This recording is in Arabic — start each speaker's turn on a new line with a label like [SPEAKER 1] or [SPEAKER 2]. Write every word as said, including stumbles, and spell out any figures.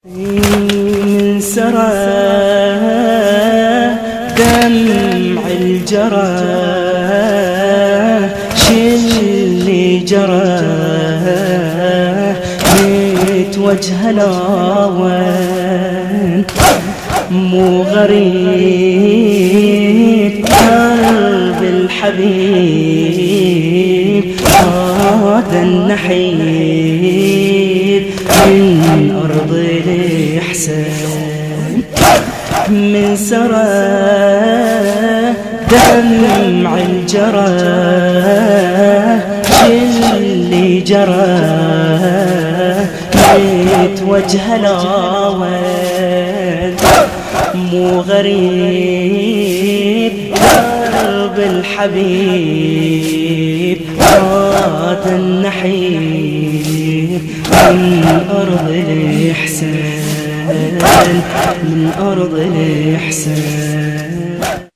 [SPEAKER 1] من سرى دمع الجرى شلي جرى بيت وجه الأوان مو غريب قلب الحبيب هذا النحيب من أرض الإحسان من سرى دمع الجرى شلي جرى بيت وجه الأوان مو غريب قلب الحبيب هذا النحيب من أرض الإحسان من أرض الإحسان.